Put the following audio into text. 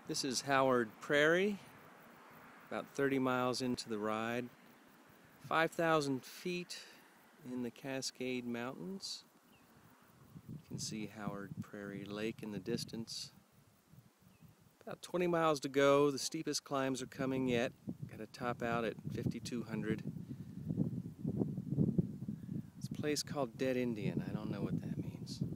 This is Howard Prairie, about 30 miles into the ride. 5,000 feet in the Cascade Mountains. You can see Howard Prairie Lake in the distance. About 20 miles to go. The steepest climbs are coming yet. Got to top out at 5,200. It's a place called Dead Indian. I don't know what that means.